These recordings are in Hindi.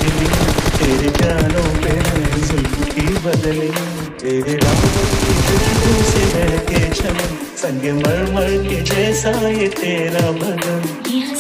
बिजली तेरे प्यारों पे है जुल्फी बदली तेरे राहों की खुशबू से बहके चले संग मरमर के जैसा ये तेरा बदन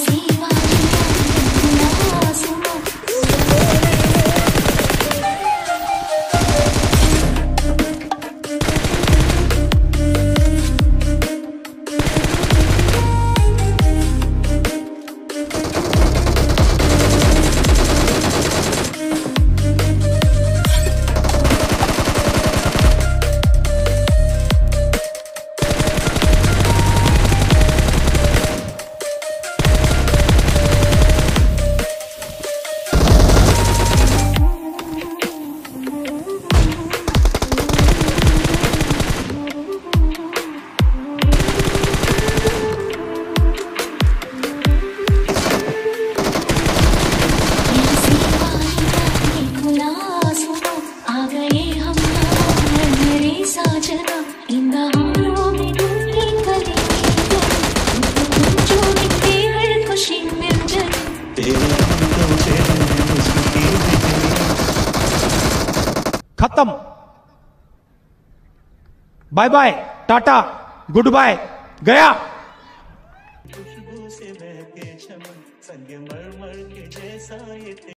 खत्म। Bye bye, tata, goodbye, गया।